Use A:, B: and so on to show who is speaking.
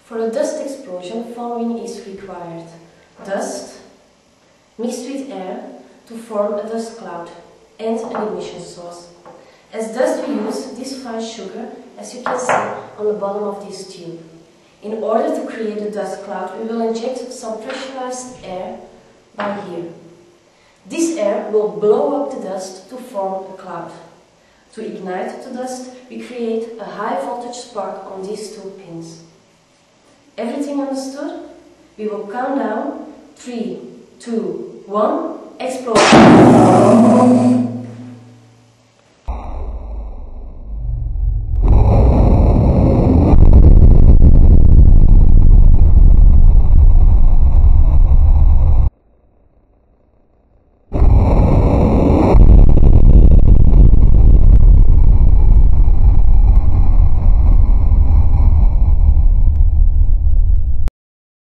A: For a dust explosion, following is required: dust mixed with air to form a dust cloud and an ignition source. As dust we use this fine sugar, as you can see on the bottom of this tube. In order to create a dust cloud, we will inject some pressurized air by here. This air will blow up the dust to form a cloud. To ignite the dust, we create a high voltage spark on these two pins. Everything understood? We will count down 3, 2, 1, explode!